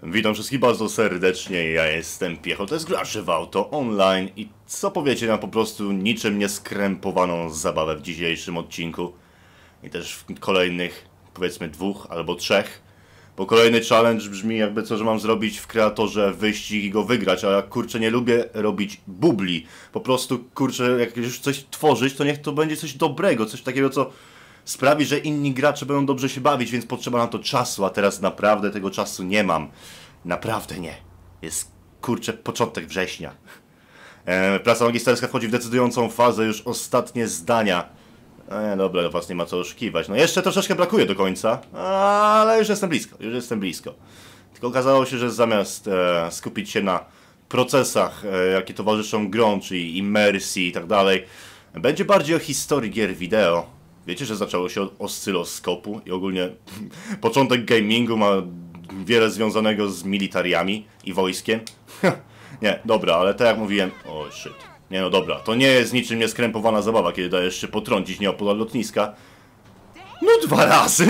Witam wszystkich bardzo serdecznie, ja jestem Piecho, to jest Gracz w Auto Online i co powiecie na po prostu niczym nieskrępowaną zabawę w dzisiejszym odcinku i też w kolejnych, powiedzmy 2 albo 3, bo kolejny challenge brzmi jakby co, że mam zrobić w kreatorze wyścig i go wygrać, a ja kurczę nie lubię robić bubli, po prostu kurczę jak już coś tworzyć, to niech to będzie coś dobrego, coś takiego co sprawi, że inni gracze będą dobrze się bawić, więc potrzeba na to czasu, a teraz naprawdę tego czasu nie mam. Naprawdę nie. Jest, kurczę, początek września. Praca magisterska wchodzi w decydującą fazę, już ostatnie zdania. Dobra, was nie ma co oszukiwać. No jeszcze troszeczkę brakuje do końca, ale już jestem blisko, Tylko okazało się, że zamiast skupić się na procesach, jakie towarzyszą grom, czyli immersji i tak dalej, będzie bardziej o historii gier wideo. Wiecie, że zaczęło się od oscyloskopu i ogólnie początek gamingu ma wiele związanego z militariami i wojskiem? Nie, dobra, ale tak jak mówiłem... O, shit. Nie no dobra, to nie jest niczym nieskrępowana zabawa, kiedy dajesz się potrącić nieopodal lotniska. No 2 razy!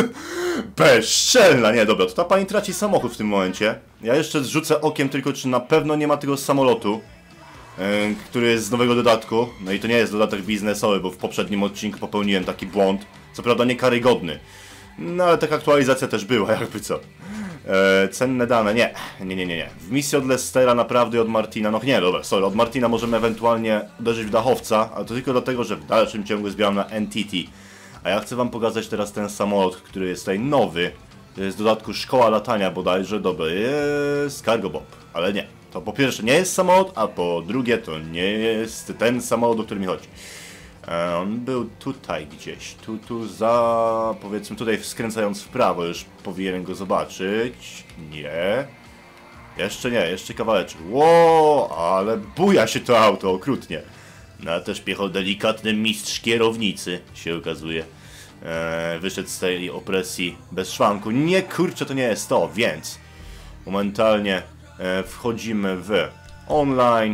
Bezczelna! Nie, dobra, to ta pani traci samochód w tym momencie. Ja jeszcze zrzucę okiem tylko, czy na pewno nie ma tego samolotu, który jest z nowego dodatku. No i to nie jest dodatek biznesowy, bo w poprzednim odcinku popełniłem taki błąd. Co prawda nie karygodny. No ale taka aktualizacja też była, jakby co. Cenne dane, nie. W misji od Lestera naprawdę i od Martina, no nie, dobra, sorry, od Martina możemy ewentualnie uderzyć w dachowca, ale to tylko dlatego, że w dalszym ciągu zbieram na Entity. A ja chcę wam pokazać teraz ten samolot, który jest tutaj nowy. To jest w dodatku szkoła latania bodajże, dobra, jest Cargo Bob, ale nie. To po pierwsze nie jest samolot, a po drugie to nie jest ten samolot, o który mi chodzi. On był tutaj gdzieś, powiedzmy tutaj skręcając w prawo, już powinienem go zobaczyć. Nie. Jeszcze nie, jeszcze kawałeczek. Ło, ale buja się to auto okrutnie. No ale też Piecho delikatny mistrz kierownicy się okazuje. Wyszedł z tej opresji bez szwanku. Nie, kurczę, to nie jest to, więc momentalnie wchodzimy w online.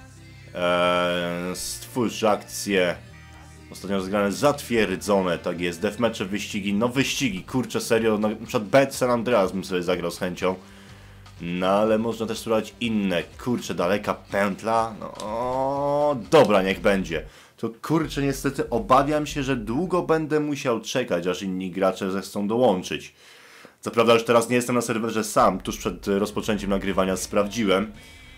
Stwórz akcję. Ostatnio rozgrane zatwierdzone, tak jest. Deathmatche, wyścigi, no wyścigi, kurczę serio, na przykład Bad San Andreas bym sobie zagrał z chęcią. No ale można też spróbować inne, kurczę, daleka pętla, no dobra, niech będzie. To kurczę, niestety obawiam się, że długo będę musiał czekać, aż inni gracze zechcą dołączyć. Co prawda już teraz nie jestem na serwerze sam, tuż przed rozpoczęciem nagrywania sprawdziłem.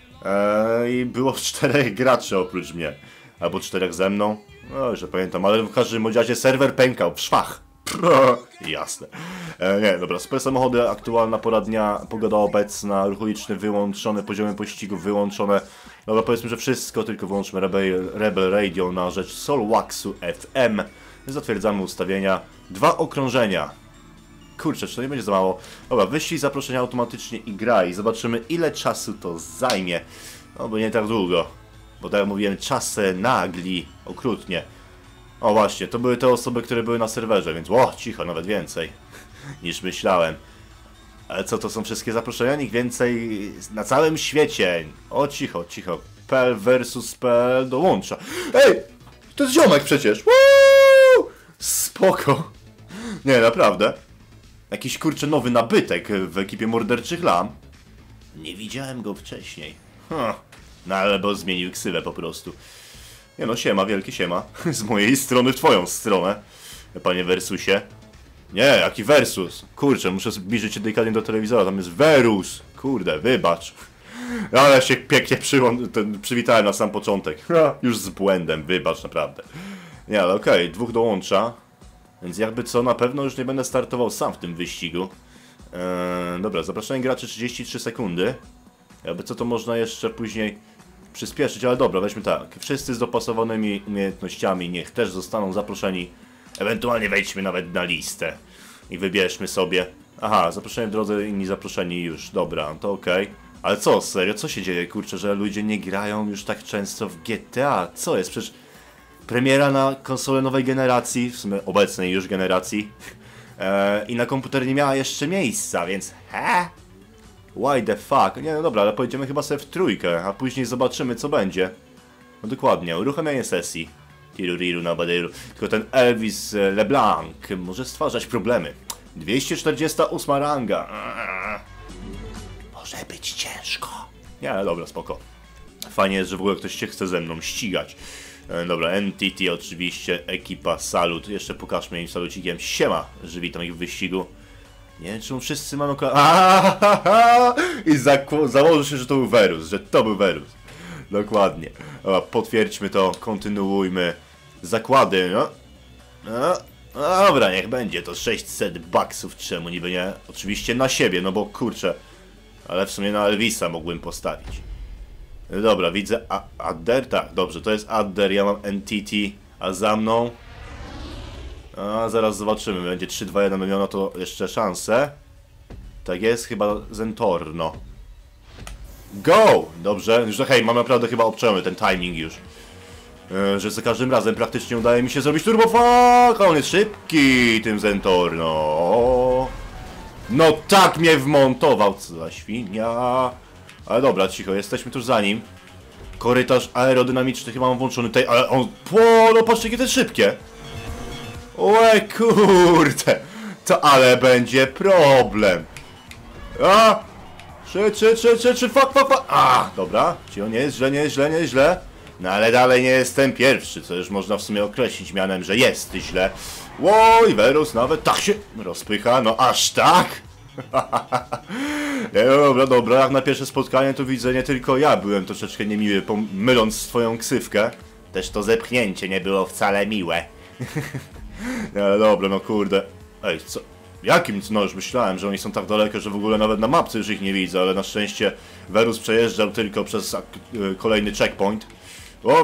I było 4 graczy oprócz mnie. Albo 4 ze mną. No, że pamiętam, ale w każdym razie serwer pękał w szwach. Jasne. Nie, dobra, super samochody, aktualna pora dnia, pogoda obecna, ruch uliczny wyłączone, poziomy pościgu wyłączone. Dobra, powiedzmy, że wszystko, tylko wyłączmy Rebel Radio na rzecz Solwaxu FM. Zatwierdzamy ustawienia. 2 okrążenia. Kurczę, czy to nie będzie za mało? Dobra, wyślij zaproszenia automatycznie i graj. Zobaczymy, ile czasu to zajmie. No, bo nie tak długo. Bo tak jak mówiłem, czasy nagli okrutnie. O właśnie, to były te osoby, które były na serwerze, więc cicho, nawet więcej niż myślałem. Ale co, to są wszystkie zaproszenia? Nikt więcej na całym świecie. O, cicho. PL versus PL dołącza. Ej! To jest ziomek przecież! Woo! Spoko. Nie, naprawdę. Jakiś kurczę nowy nabytek w ekipie morderczych lam. Nie widziałem go wcześniej. No ale bo zmienił ksywę po prostu. Nie no, siema, wielkie siema. Z mojej strony w twoją stronę, panie Versusie. Nie, jaki Versus? Kurczę, muszę zbliżyć się delikatnie do telewizora, tam jest Verus. Kurde, wybacz. Ale się pięknie przywitałem na sam początek. Już z błędem, wybacz naprawdę. Nie, ale okej, 2 dołącza. Więc jakby co, na pewno już nie będę startował sam w tym wyścigu. Dobra, zapraszanie graczy 33 sekundy. Jakby co, to można jeszcze później przyspieszyć, ale dobra, weźmy tak. Wszyscy z dopasowanymi umiejętnościami niech też zostaną zaproszeni. Ewentualnie wejdźmy nawet na listę i wybierzmy sobie. Aha, zaproszenie w drodze, inni zaproszeni już. Dobra, to okej. Ale co, serio, co się dzieje, kurczę, że ludzie nie grają już tak często w GTA? Co jest? Przecież premiera na konsolę nowej generacji, w sumie obecnej już generacji, i na komputer nie miała jeszcze miejsca, więc why the fuck? Nie, no dobra, ale pojedziemy chyba sobie w 3, a później zobaczymy, co będzie. No dokładnie, uruchamianie sesji. Tiruriru na badyru. Tylko ten Elvis LeBlanc może stwarzać problemy. 248 ranga. może być ciężko. Nie, ale dobra, spoko. Fajnie jest, że w ogóle ktoś się chce ze mną ścigać. Dobra, NTT oczywiście, ekipa, salut. Jeszcze pokażmy im salucikiem. Siema, że witam ich w wyścigu. Nie wiem, czemu wszyscy mamy i założę się, że to był Verus, że to był Verus. Dokładnie. Dobra, potwierdźmy to, kontynuujmy. Zakłady, no. No dobra, niech będzie to 600 baksów, czemu niby nie? Oczywiście na siebie, no bo kurczę. Ale w sumie na Elvisa mógłbym postawić. Dobra, widzę Adder, tak, dobrze, to jest Adder, ja mam NTT, a za mną... A zaraz zobaczymy, będzie 3-2-1, miał na to jeszcze szansę. Tak jest, chyba Zentorno. Go! Dobrze, już hej, mam naprawdę chyba obczemy ten timing już. Że za każdym razem praktycznie udaje mi się zrobić turbofak, a on jest szybki, tym Zentorno. No tak mnie wmontował, co za świnia. Ale dobra, cicho, jesteśmy tuż za nim. Korytarz aerodynamiczny chyba mam włączony tutaj, ale on... no patrzcie, jakie to jest szybkie. Łe kurde. To ale będzie problem. A! Fuck. A, dobra. Cicho, nie jest źle, nie jest źle, nie jest źle. No ale dalej nie jestem pierwszy, co już można w sumie określić mianem, że jest źle. Łoj, Verus nawet tak się rozpycha, no aż tak? Dobra, jak na pierwsze spotkanie to widzę, nie tylko ja byłem troszeczkę niemiły, myląc swoją ksywkę. Też to zepchnięcie nie było wcale miłe. Ale dobra, no kurde. Ej, co? Jakim? No już myślałem, że oni są tak daleko, że w ogóle nawet na mapce już ich nie widzę, ale na szczęście Verus przejeżdżał tylko przez kolejny checkpoint. O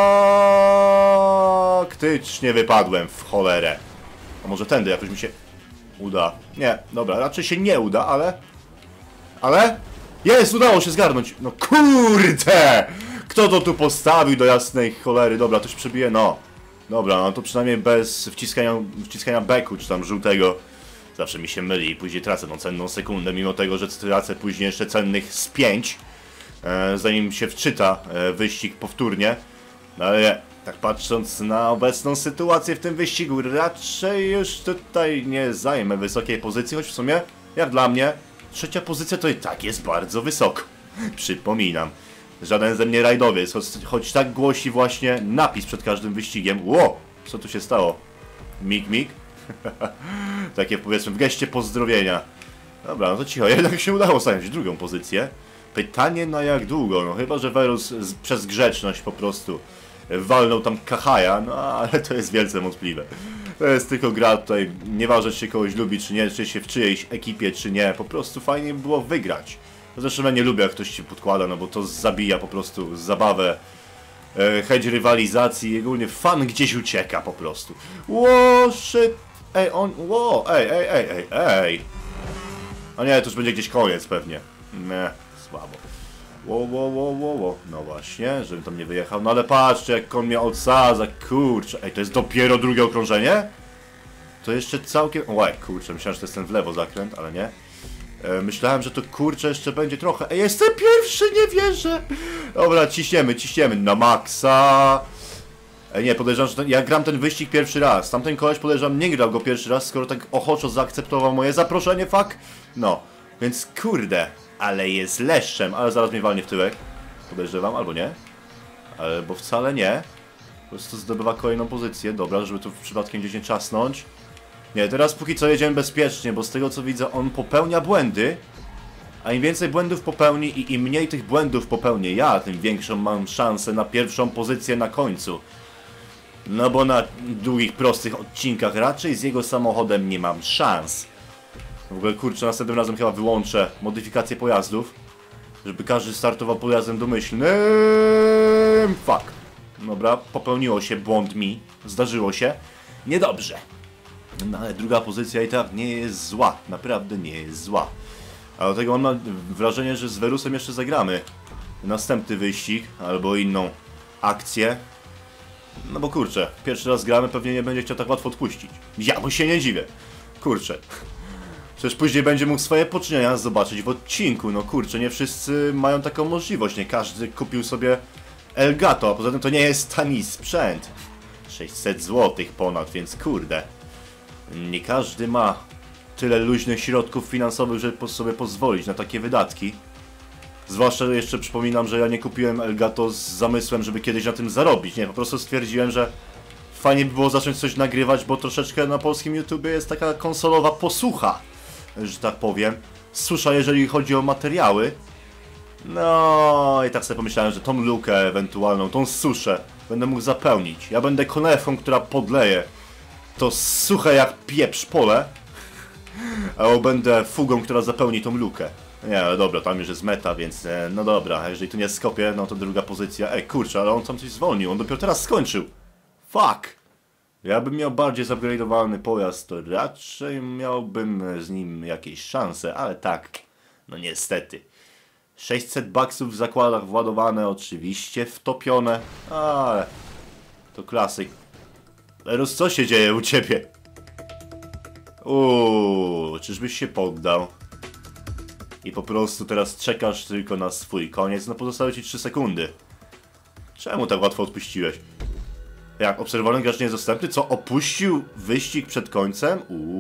faktycznie wypadłem w cholerę. A może tędy jakoś mi się uda? Nie, dobra, raczej się nie uda, ale... Jest, udało się zgarnąć! No kurde! Kto to tu postawił do jasnej cholery? Dobra, to się przebije, no. Dobra, no to przynajmniej bez wciskania beku, czy tam żółtego. Zawsze mi się myli i później tracę tą cenną sekundę, mimo tego, że tracę później jeszcze cennych z 5. Zanim się wczyta wyścig powtórnie. No ale tak patrząc na obecną sytuację w tym wyścigu, raczej już tutaj nie zajmę wysokiej pozycji, choć w sumie, jak dla mnie, trzecia pozycja to i tak jest bardzo wysoko. Przypominam, żaden ze mnie rajdowiec, choć tak głosi właśnie napis przed każdym wyścigiem. Ło, co tu się stało? Mig. Takie powiedzmy w geście pozdrowienia. Dobra, no to cicho, jednak się udało zająć drugą pozycję. Pytanie na jak długo, no chyba, że Verus przez grzeczność po prostu walnął tam Kahaja, no ale to jest wielce wątpliwe. To jest tylko gra tutaj, nieważne czy się kogoś lubi czy nie, czy się w czyjejś ekipie czy nie, po prostu fajnie by było wygrać. Zresztą ja nie lubię jak ktoś się podkłada, no bo to zabija po prostu zabawę, chęć rywalizacji i ogólnie fan gdzieś ucieka po prostu. Ło, shit, ej. A nie, to już będzie gdzieś koniec pewnie. Nie, słabo. Ło. No właśnie, żebym tam nie wyjechał. No ale patrzcie, jak on mnie odsadza, kurczę. Ej, to jest dopiero drugie okrążenie? To jeszcze całkiem... Łaj, kurczę, myślałem, że to jest ten w lewo zakręt, ale nie. Myślałem, że to kurczę jeszcze będzie trochę... Ej, jestem pierwszy, nie wierzę! Dobra, ciśniemy na maksa. Ej, nie, podejrzewam, że ja gram ten wyścig pierwszy raz. Tamten koleś, podejrzewam, nie grał go pierwszy raz, skoro tak ochoczo zaakceptował moje zaproszenie, fuck. No, więc kurde, ale jest leszczem, ale zaraz mnie walnie w tyłek. Podejrzewam, albo nie. Albo wcale nie. Po prostu zdobywa kolejną pozycję. Dobra, żeby tu przypadkiem gdzieś nie czasnąć. Nie, teraz póki co jedziemy bezpiecznie, bo z tego co widzę, on popełnia błędy. A im więcej błędów popełni i im mniej tych błędów popełnię ja, tym większą mam szansę na pierwszą pozycję na końcu. No bo na długich, prostych odcinkach raczej z jego samochodem nie mam szans. W ogóle kurczę, następnym razem chyba wyłączę modyfikację pojazdów, żeby każdy startował pojazdem domyślnym. Fuck. Dobra, popełniło się, błąd mi. Zdarzyło się. Niedobrze. No ale druga pozycja i tak nie jest zła. Naprawdę nie jest zła. A do tego mam wrażenie, że z Verusem jeszcze zagramy następny wyścig, albo inną akcję. No bo kurczę, pierwszy raz gramy, pewnie nie będzie chciał tak łatwo odpuścić. Ja mu się nie dziwię. Kurczę. Przecież później będzie mógł swoje poczynienia zobaczyć w odcinku. No kurczę, nie wszyscy mają taką możliwość. Nie każdy kupił sobie Elgato, a poza tym to nie jest tani sprzęt. 600 zł ponad, więc kurde. Nie każdy ma tyle luźnych środków finansowych, żeby sobie pozwolić na takie wydatki. Zwłaszcza jeszcze przypominam, że ja nie kupiłem Elgato z zamysłem, żeby kiedyś na tym zarobić. Nie, po prostu stwierdziłem, że fajnie by było zacząć coś nagrywać, bo troszeczkę na polskim YouTubie jest taka konsolowa posłucha, że tak powiem. Susza, jeżeli chodzi o materiały. No i tak sobie pomyślałem, że tą lukę ewentualną, tą suszę będę mógł zapełnić. Ja będę konewką, która podleje to suche jak pieprz pole, a będę fugą, która zapełni tą lukę. Nie, ale dobra, tam już jest meta, więc no dobra, jeżeli tu nie skopię, no to druga pozycja. Ej, kurczę, ale on tam coś zwolnił, on dopiero teraz skończył. Fuck! Ja bym miał bardziej zupgrade'owany pojazd, to raczej miałbym z nim jakieś szanse, ale tak, no niestety. 600 baksów w zakładach władowane, oczywiście wtopione, ale to klasyk. Erus, co się dzieje u ciebie? Czyżbyś się poddał? I po prostu teraz czekasz tylko na swój koniec, no pozostały ci 3 sekundy. Czemu tak łatwo odpuściłeś? Jak obserwowany gracz nie jest dostępny? Co? Opuścił wyścig przed końcem?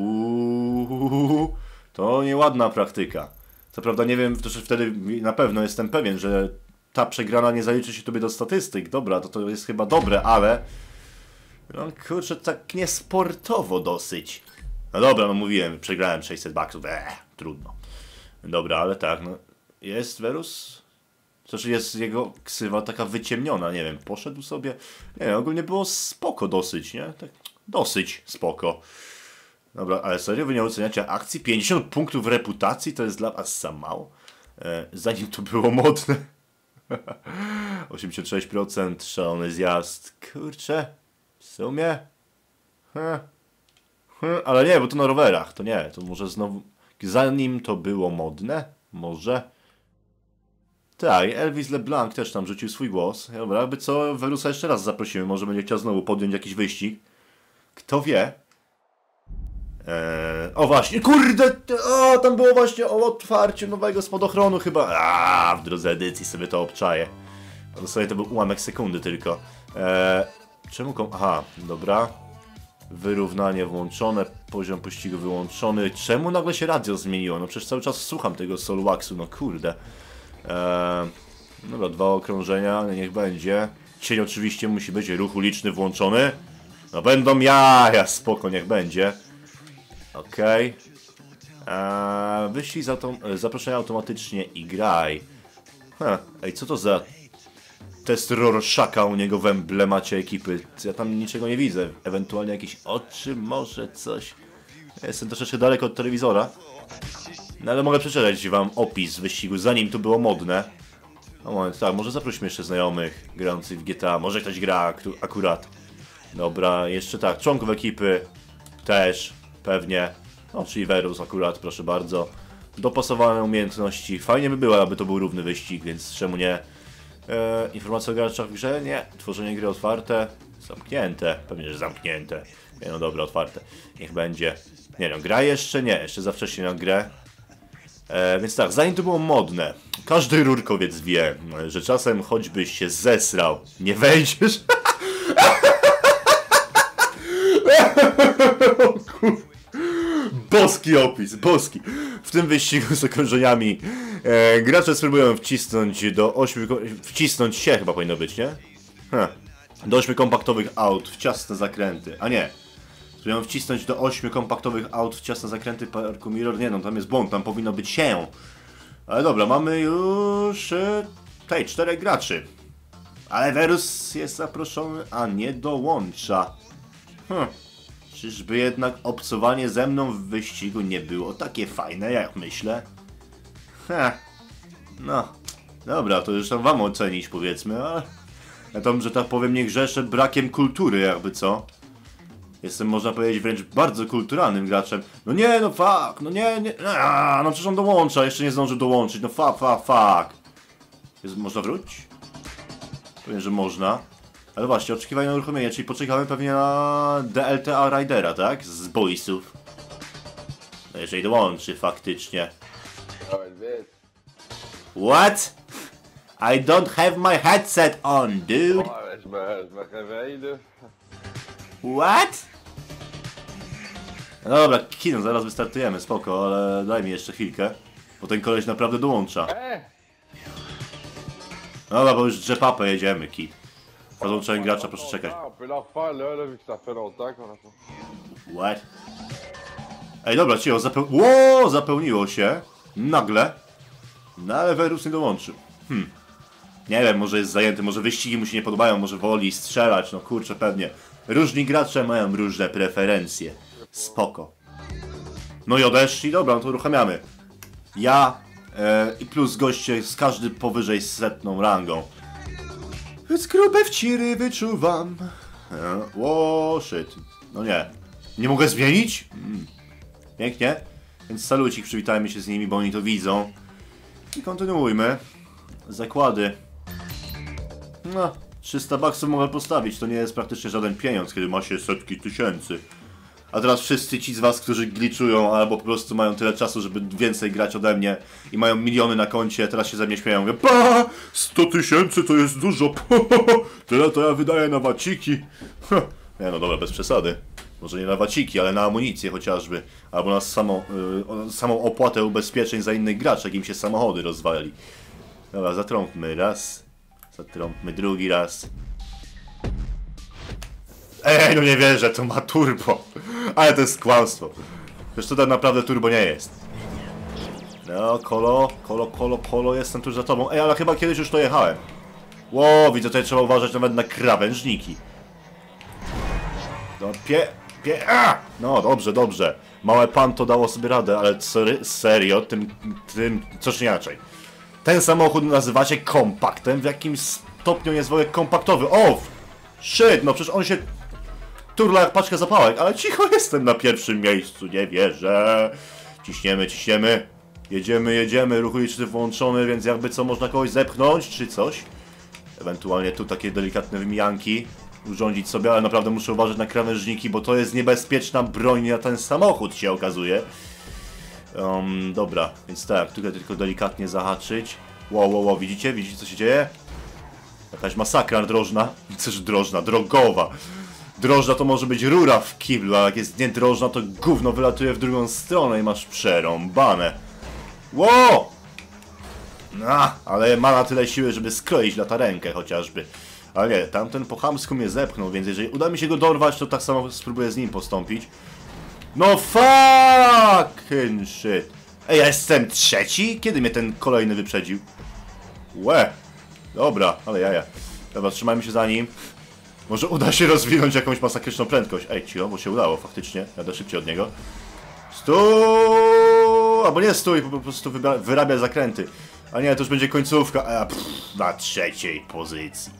To nieładna praktyka. Co prawda nie wiem, że wtedy na pewno jestem pewien, że ta przegrana nie zaliczy się tobie do statystyk. Dobra, to jest chyba dobre, ale... No kurczę, tak niesportowo dosyć. No dobra, no mówiłem, przegrałem 600 baksów. Trudno. Dobra, ale tak, no... Jest Verus? Znaczy jest jego ksywa taka wyciemniona, nie wiem, poszedł sobie... Nie wiem, ogólnie było spoko dosyć, nie? Tak, dosyć spoko. Dobra, ale serio wy nie oceniacie akcji? 50 punktów reputacji to jest dla was za mało? Zanim to było modne. 86% szalony zjazd. Kurczę, w sumie? Ale nie, bo to na rowerach, to nie, to może znowu... Zanim to było modne? Może? Tak, Elvis LeBlanc też tam rzucił swój głos. Dobra, jakby co, Verusa jeszcze raz zaprosimy, może będzie chciał znowu podjąć jakiś wyścig. Kto wie? O właśnie, kurde! Tam było właśnie o otwarciu nowego spadochronu chyba. W drodze edycji sobie to obczaję. Dosłownie to był ułamek sekundy tylko. Czemu Aha, dobra. Wyrównanie włączone, poziom pościgu wyłączony. Czemu nagle się radio zmieniło? No przecież cały czas słucham tego Solwaxu, no kurde. Dobra, 2 okrążenia, niech będzie. Cień oczywiście musi być, ruch uliczny włączony. No będą jaja, spoko, niech będzie. Okej. Wyślij zaproszenia automatycznie i graj. Ej, co to za test Rorschacha u niego w emblemacie ekipy? Ja tam niczego nie widzę. Ewentualnie jakieś oczy, może coś. Jestem troszeczkę daleko od telewizora. No ale mogę przeczytać wam opis wyścigu, zanim to było modne. No moment, tak, może zaprośmy jeszcze znajomych grających w GTA. Może ktoś gra akurat. Dobra, jeszcze tak, członków ekipy też, pewnie. No, czyli Verus akurat, proszę bardzo. Dopasowane umiejętności. Fajnie by było, aby to był równy wyścig, więc czemu nie? Informacje o graczach w grze? Nie. Tworzenie gry otwarte? Zamknięte. Pewnie, że zamknięte. Nie, no dobra, otwarte. Niech będzie. Nie no, gra jeszcze nie. Jeszcze za wcześnie na grę. Więc tak, zanim to było modne, każdy rurkowiec wie, że czasem choćbyś się zesrał, nie wejdziesz. Boski opis, boski. W tym wyścigu z okrążeniami gracze spróbują wcisnąć się chyba powinno być, nie? Do 8 kompaktowych aut w ciasne zakręty, a nie. Spróbują wcisnąć do 8 kompaktowych aut w ciasne zakręty parku Mirror. Nie no, tam jest błąd, tam powinno być się. Ale dobra, mamy już 4 graczy. Ale Verus jest zaproszony, a nie dołącza. Czyżby jednak obcowanie ze mną w wyścigu nie było takie fajne, jak myślę? No, dobra, to już tam wam ocenić, powiedzmy, ale ja tam, że tak powiem, nie grzeszę brakiem kultury, jakby co. Jestem, można powiedzieć, wręcz bardzo kulturalnym graczem. No nie, no fuck, no nie. No przecież on dołącza, jeszcze nie zdążył dołączyć, no fuck. Można wrócić? Powiem, że można. Ale właśnie, oczekiwanie na uruchomienie, czyli poczekamy pewnie na DLTA Ridera, tak? Z boysów. No jeżeli dołączy faktycznie. What? I don't have my headset on, dude. What? No dobra, kino, zaraz wystartujemy, spoko, ale daj mi jeszcze chwilkę. Bo ten koleś naprawdę dołącza. Dobra, bo już drzepapę jedziemy, kit. Podłączenie gracza, proszę czekać. What? Ej, dobra, cicho, zapełniło się. Nagle. No ale Werus nie dołączył. Nie wiem, może jest zajęty, może wyścigi mu się nie podobają, może woli strzelać, no kurczę, pewnie. Różni gracze mają różne preferencje. Spoko. No i odeszli, dobra, no to uruchamiamy. Ja i plus goście z każdy powyżej 100 rangą. Więc grube wciry wyczuwam. Shit. No nie. Nie mogę zmienić? Pięknie. Więc salucik, przywitajmy się z nimi, bo oni to widzą. I kontynuujmy. Zakłady. No, 300 baksów mogę postawić, to nie jest praktycznie żaden pieniądz, kiedy ma się setki tysięcy. A teraz wszyscy ci z was, którzy glitchują, albo po prostu mają tyle czasu, żeby więcej grać ode mnie i mają miliony na koncie, teraz się ze mnie śmieją. Mówię, 100 tysięcy to jest dużo, tyle to ja wydaję na waciki. Nie no dobra, bez przesady. Może nie na waciki, ale na amunicję chociażby. Albo na samą opłatę ubezpieczeń za innych graczy, jak im się samochody rozwali. Dobra, zatrąbmy raz. Zatrąbmy drugi raz. Ej, no nie wierzę, to ma turbo. Ale to jest kłamstwo. Przecież to tak naprawdę turbo nie jest. No, kolo, jestem tuż za tobą. Ej, ale chyba kiedyś już to jechałem. Ło, widzę, tutaj trzeba uważać nawet na krawężniki. No, no, dobrze. Małe pan to dało sobie radę, ale serio, tym coś inaczej. Ten samochód nazywacie kompaktem? W jakim stopniu jest wojek kompaktowy? O! Shit, no przecież on się turla jak paczka zapałek, ale cicho jestem na pierwszym miejscu, nie wierzę. Ciśniemy. Jedziemy, ruch uliczny włączony, więc jakby co, można kogoś zepchnąć, czy coś. Ewentualnie tu takie delikatne wymijanki urządzić sobie, ale naprawdę muszę uważać na krawężniki, bo to jest niebezpieczna broń na ten samochód, się okazuje. Dobra, więc tak, tutaj tylko delikatnie zahaczyć. Wow, widzicie co się dzieje? Jakaś masakra drożna. Coś drogowa. Drożna to może być rura w kiblu, a jak jest niedrożna, to gówno wylatuje w drugą stronę i masz przerąbane. Wow! Ale ma na tyle siły, żeby skroić latarenkę chociażby. Ale nie, tamten po chamsku mnie zepchnął, więc jeżeli uda mi się go dorwać, to tak samo spróbuję z nim postąpić. No fucking shit. Ej, ja jestem trzeci? Kiedy mnie ten kolejny wyprzedził? Dobra, ale jaja. Dobra, trzymajmy się za nim. Może uda się rozwinąć jakąś masakryczną prędkość. Ej, cicho, bo się udało faktycznie. Jadę szybciej od niego. Stój! Albo nie stój, po prostu wyrabia zakręty. A nie, to już będzie końcówka. Na trzeciej pozycji.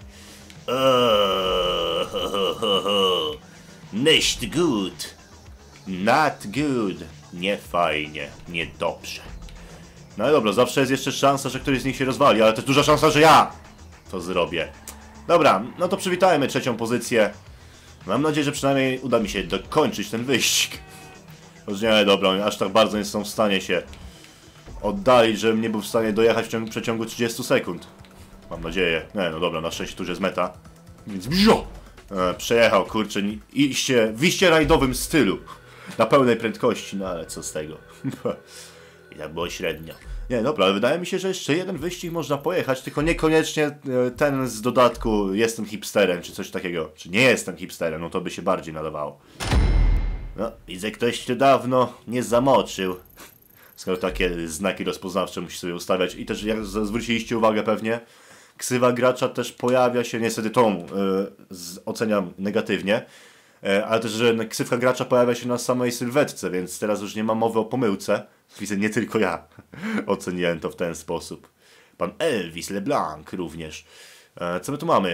Nicht gut. Not good. Nie fajnie. Niedobrze. No i dobra, zawsze jest jeszcze szansa, że któryś z nich się rozwali, ale też duża szansa, że ja to zrobię. Dobra, no to przywitajmy trzecią pozycję. Mam nadzieję, że przynajmniej uda mi się dokończyć ten wyścig. Choć nie, dobra, aż tak bardzo nie są w stanie się oddalić, żebym nie był w stanie dojechać w przeciągu 30 sekund. Mam nadzieję. Nie, no dobra, na szczęście tu już jest meta. Więc przejechał, kurczę, w iście rajdowym stylu. Na pełnej prędkości, no ale co z tego. I tak było średnio. Nie, dobra, ale wydaje mi się, że jeszcze jeden wyścig można pojechać, tylko niekoniecznie ten z dodatku jestem hipsterem, czy coś takiego. Czy nie jestem hipsterem, no to by się bardziej nadawało. No, widzę, ktoś tu dawno nie zamoczył. Skoro takie znaki rozpoznawcze musi sobie ustawiać. I też, jak zwróciliście uwagę pewnie, ksywa gracza też pojawia się, niestety tą oceniam negatywnie, ale też, że ksywka gracza pojawia się na samej sylwetce, więc teraz już nie ma mowy o pomyłce. Widzę, nie tylko ja oceniłem to w ten sposób. Pan Elvis LeBlanc również. Co my tu mamy?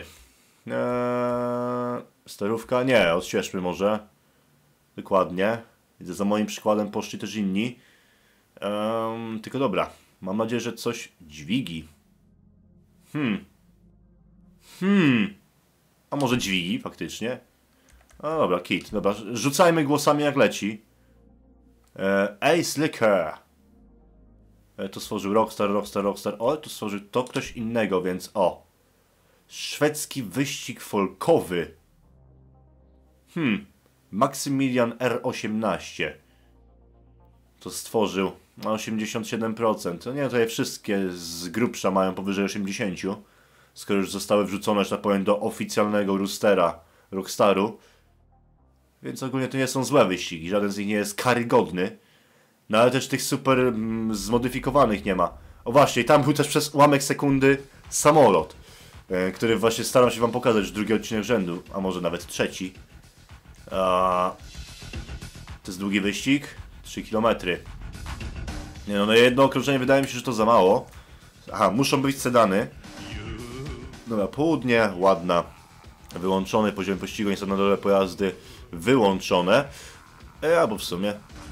Sterówka? Nie, odświeżmy może. Dokładnie. Widzę, za moim przykładem poszli też inni. Tylko dobra. Mam nadzieję, że coś dźwigi. A może dźwigi, faktycznie? No dobra, kit. Dobra, rzucajmy głosami jak leci. Ace Liquor. To stworzył Rockstar. O, to stworzył to ktoś innego, więc o. Szwedzki wyścig folkowy. Maximilian R18. To stworzył. Ma 87%. No nie, tutaj wszystkie z grubsza mają powyżej 80%. skoro już zostały wrzucone, że tak powiem, do oficjalnego Rockstaru. Więc ogólnie to nie są złe wyścigi, żaden z nich nie jest karygodny. No ale też tych super zmodyfikowanych nie ma. O właśnie, tam był też przez ułamek sekundy samolot, który właśnie staram się wam pokazać już drugi odcinek rzędu, a może nawet trzeci. To jest długi wyścig, 3 km. Nie no, na jedno okrążenie wydaje mi się, że to za mało. Aha, muszą być sedany. Dobra, południe, ładna. Wyłączony poziom pościgu, nie są na dole pojazdy wyłączone. Albo w sumie.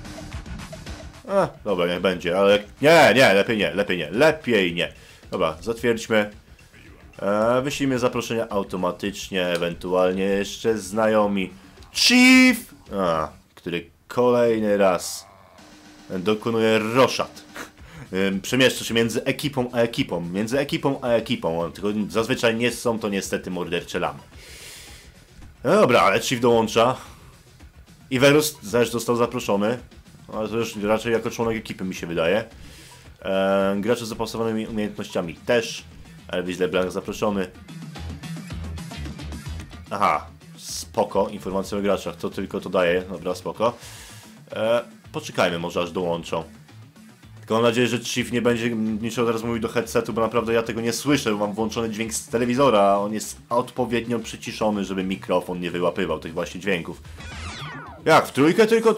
Dobra, niech będzie, ale... Lepiej nie. Dobra, zatwierdźmy. Wyślijmy zaproszenia automatycznie, ewentualnie jeszcze znajomi. Chief! Który kolejny raz dokonuje roszad. Przemieszcza się między ekipą a ekipą. Tylko zazwyczaj nie są to niestety mordercze lamy. No dobra, ale Chief dołącza. Iwerus też został zaproszony. Ale to już raczej jako członek ekipy mi się wydaje. Gracze z zapasowanymi umiejętnościami też. Elvis LeBlanc zaproszony. Aha, spoko. Informacje o graczach, to tylko to daje. Dobra, spoko. Poczekajmy może aż dołączą. Tylko mam nadzieję, że Chief nie będzie niczego teraz mówił do headsetu, bo naprawdę ja tego nie słyszę, bo mam włączony dźwięk z telewizora, a on jest odpowiednio przyciszony, żeby mikrofon nie wyłapywał tych właśnie dźwięków. Jak, w trójkę tylko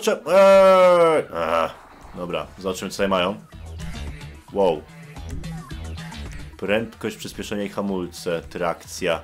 dobra, zobaczymy co tutaj mają. Wow. Prędkość, przyspieszenie i hamulce, trakcja.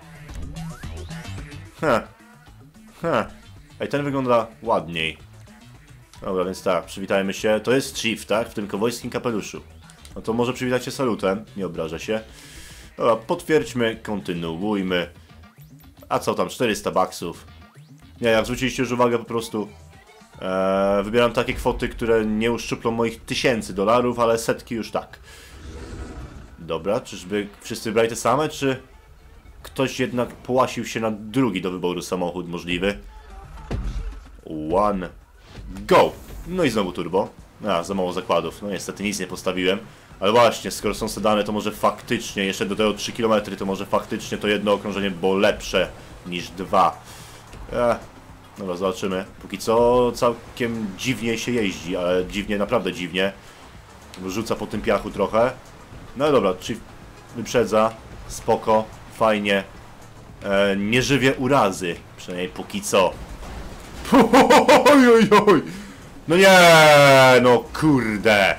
Ej, ten wygląda ładniej. Dobra, więc tak, przywitajmy się. To jest Chief, tak? W tym kowbojskim kapeluszu. No to może przywitać się salutem, nie obraża się. Dobra, potwierdźmy, kontynuujmy. A co tam, 400 baksów. Nie, jak zwróciliście już uwagę, po prostu wybieram takie kwoty, które nie uszczuplą moich $1000, ale setki już tak. Dobra, czyżby wszyscy wybrali te same, czy ktoś jednak połasił się na drugi do wyboru samochód możliwy? One, go! No i znowu turbo. Za mało zakładów, no niestety nic nie postawiłem. Ale właśnie, skoro są sedane, to może faktycznie, jeszcze do tego 3 km, to może faktycznie to jedno okrążenie było lepsze niż dwa. Dobra, zobaczymy. Póki co całkiem dziwnie się jeździ, ale dziwnie, naprawdę dziwnie. Rzuca po tym piachu trochę. No dobra, Chief wyprzedza. Spoko, fajnie. Nie żywię urazy, przynajmniej póki co. No nie, no kurde.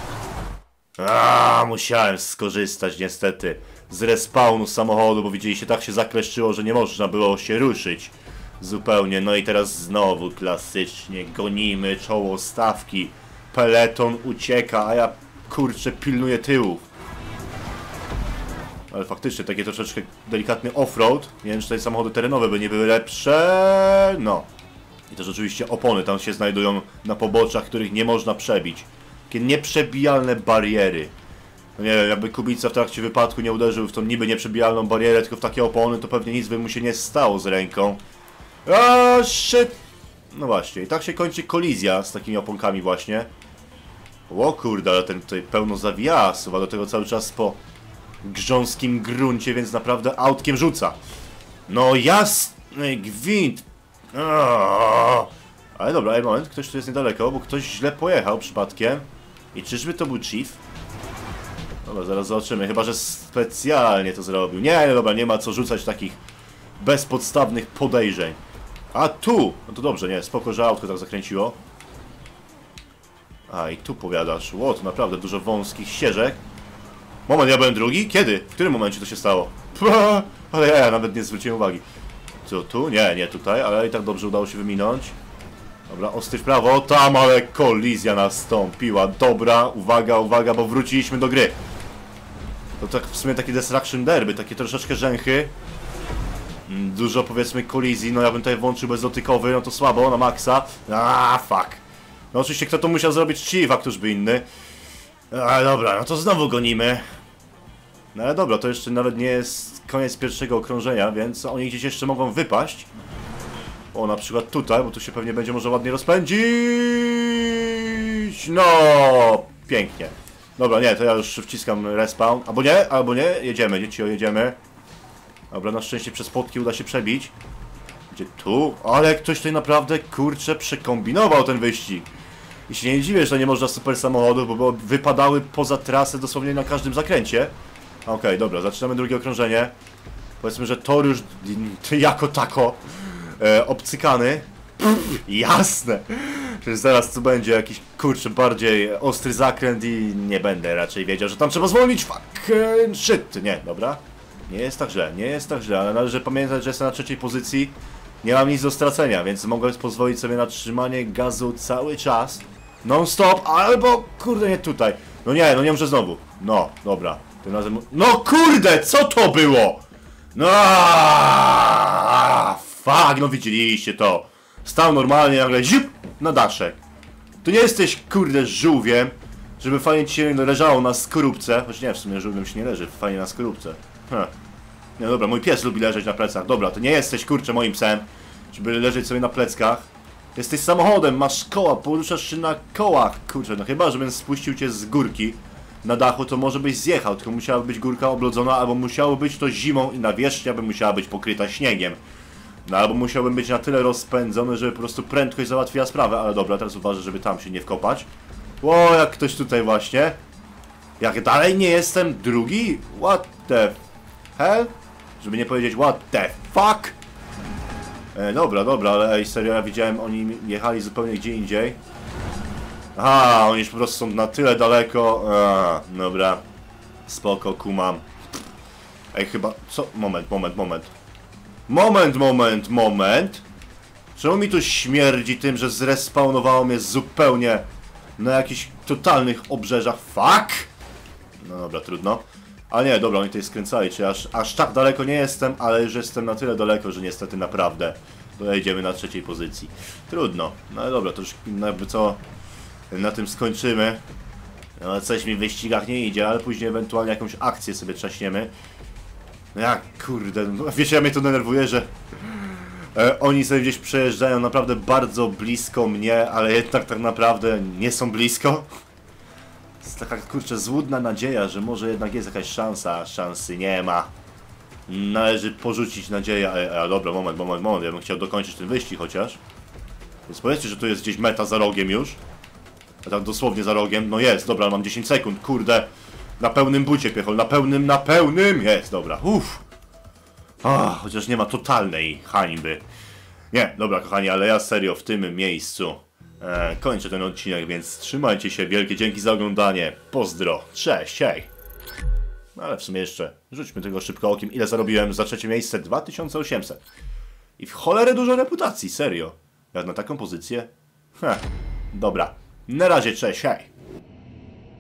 Musiałem skorzystać niestety z respawnu samochodu, bo widzieliście, tak się zakleszczyło, że nie można było się ruszyć zupełnie. No i teraz znowu klasycznie gonimy czoło stawki. Peleton ucieka, a ja kurczę pilnuję tyłów. Ale faktycznie takie troszeczkę delikatny offroad. Nie wiem, czy tutaj samochody terenowe by nie były lepsze. No. I to rzeczywiście opony tam się znajdują na poboczach, których nie można przebić. Takie nieprzebijalne bariery. No nie wiem, jakby Kubica w trakcie wypadku nie uderzył w tą niby nieprzebijalną barierę, tylko w takie opony, to pewnie nic by mu się nie stało z ręką. Shit! No właśnie, i tak się kończy kolizja z takimi oponkami właśnie. O kurde, ale ten tutaj pełno zawiasów, a do tego cały czas po grząskim gruncie, więc naprawdę autkiem rzuca. No jasny gwint! Ale dobra, moment, ktoś tu jest niedaleko, bo ktoś źle pojechał przypadkiem. I czyżby to był Chief? Dobra, zaraz zobaczymy, chyba że specjalnie to zrobił. Nie, dobra, nie ma co rzucać takich bezpodstawnych podejrzeń. A tu! No to dobrze, nie, spoko, że autko tak zakręciło. I tu powiadasz. Ło, to naprawdę dużo wąskich ścieżek. Moment, ja byłem drugi? Kiedy? W którym momencie to się stało? Ale ja nawet nie zwróciłem uwagi. Co, tu? Nie, nie tutaj, ale i tak dobrze udało się wyminąć. Dobra, ostry w prawo, tam, ale kolizja nastąpiła. Dobra, uwaga, uwaga, bo wróciliśmy do gry. To tak w sumie takie Destruction Derby, takie troszeczkę rzęchy. Dużo, powiedzmy, kolizji, no ja bym tutaj włączył bezdotykowy, no to słabo, na maksa. Fuck. No oczywiście kto to musiał zrobić? Chief, a któż by inny. Dobra, no to znowu gonimy. No ale dobra, to jeszcze nawet nie jest koniec pierwszego okrążenia, więc oni gdzieś jeszcze mogą wypaść. O, na przykład tutaj, bo tu się pewnie będzie może ładnie rozpędzić. No, pięknie. Dobra, nie, to ja już wciskam respawn. Albo nie, jedziemy, dzieci, jedziemy. Dobra, na szczęście przez płotki uda się przebić. Gdzie tu? Ale ktoś tutaj naprawdę, kurczę, przekombinował ten wyścig. I się nie dziwię, że nie można super samochodów, bo wypadały poza trasę dosłownie na każdym zakręcie. Okej, dobra, zaczynamy drugie okrążenie. Powiedzmy, że tor już jako tako obcykany. Jasne! Przecież zaraz tu będzie jakiś, kurczę, bardziej ostry zakręt i nie będę raczej wiedział, że tam trzeba zwolnić. Fuck shit! Nie, dobra. Nie jest tak źle, nie jest tak źle, ale należy pamiętać, że jestem na trzeciej pozycji. Nie mam nic do stracenia, więc mogę pozwolić sobie na trzymanie gazu cały czas. Non stop, albo kurde nie tutaj. No nie muszę znowu. No, dobra. Tym razem... No kurde, co to było? No, fuck, no widzieliście to. Stał normalnie, nagle ziup, na daszek. Tu nie jesteś, kurde, żółwiem, żeby fajnie ci się leżało na skorupce. Choć nie, w sumie żółwiem się nie leży, fajnie na skorupce. No dobra, mój pies lubi leżeć na plecach. Dobra, to nie jesteś, kurczę, moim psem, żeby leżeć sobie na pleckach. Jesteś samochodem, masz koła, poruszasz się na kołach. Kurczę, no chyba, żebym spuścił cię z górki na dachu, to może byś zjechał, tylko musiała być górka oblodzona, albo musiało być to zimą i nawierzchnia by musiała być pokryta śniegiem. No albo musiałbym być na tyle rozpędzony, żeby po prostu prędkość załatwiła sprawę, ale dobra, teraz uważaj, żeby tam się nie wkopać. Ło, jak ktoś tutaj właśnie. Jak dalej nie jestem drugi? What the hell? Żeby nie powiedzieć what the fuck? Dobra, ale ej, serio, ja widziałem, oni jechali zupełnie gdzie indziej. Aha, oni już po prostu są na tyle daleko. Dobra. Spoko, kumam. Ej, chyba... Co? Moment. Czemu mi tu śmierdzi tym, że zrespawnowało mnie zupełnie na jakichś totalnych obrzeżach? Fuck! No dobra, trudno. Ale nie, dobra, oni tutaj skręcali, czy aż tak daleko nie jestem, ale już jestem na tyle daleko, że niestety naprawdę dojedziemy na trzeciej pozycji. Trudno. No ale dobra, to już jakby co na tym skończymy. No coś mi w wyścigach nie idzie, ale później ewentualnie jakąś akcję sobie trzaśniemy. No jak, kurde, no, wiecie, mnie to denerwuje, że oni sobie gdzieś przejeżdżają naprawdę bardzo blisko mnie, ale jednak tak naprawdę nie są blisko. Jest taka, kurczę, złudna nadzieja, że może jednak jest jakaś szansa, a szansy nie ma. Należy porzucić nadzieję, dobra, moment, ja bym chciał dokończyć ten wyścig chociaż. Więc powiedzcie, że tu jest gdzieś meta za rogiem już. A tak dosłownie za rogiem, no jest, dobra, mam 10 sekund, kurde. Na pełnym bucie, piechol, na pełnym, jest, dobra, chociaż nie ma totalnej hańby. Nie, dobra kochani, ale ja serio w tym miejscu kończę ten odcinek, więc trzymajcie się, wielkie dzięki za oglądanie, pozdro, cześć, hej. No ale w sumie jeszcze rzućmy tego szybko okiem, ile zarobiłem za trzecie miejsce, 2800. I w cholerę dużo reputacji, serio. Jak na taką pozycję? Dobra, na razie, cześć, hej.